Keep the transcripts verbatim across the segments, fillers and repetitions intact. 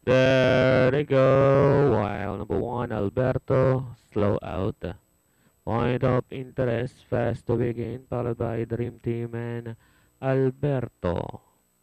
There they go. While number one, Alberto, slow out. Point of interest, fast to begin, followed by Dream Team and Alberto.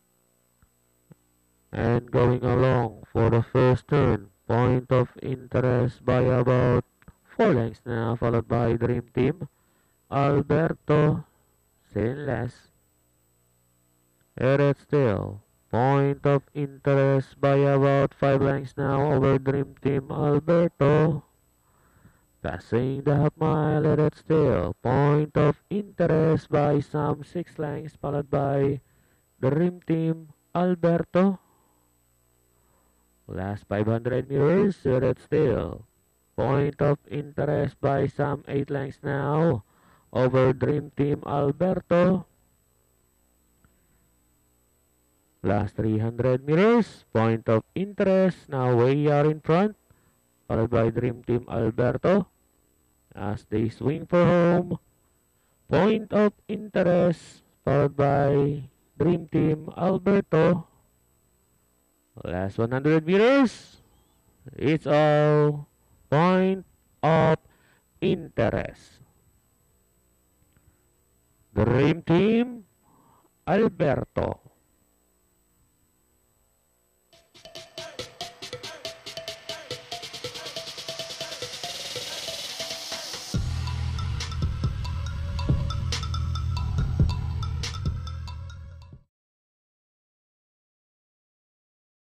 And going along for the first turn, point of interest by about four lengths now, followed by Dream Team. Alberto, saying less. Eret still. Point of interest by about five lengths now over Dream Team Alberto. Passing the half mile, Eret still. Point of interest by some six lengths, followed by Dream Team Alberto. Last five hundred meters, Eret still. Point of interest by some eight lengths now over Dream Team Alberto. Last three hundred meters, point of interest, now way out in front, followed by Dream Team Alberto. As they swing for home, point of interest, followed by Dream Team Alberto. Last one hundred meters, it's all point of interest. Dream Team Alberto.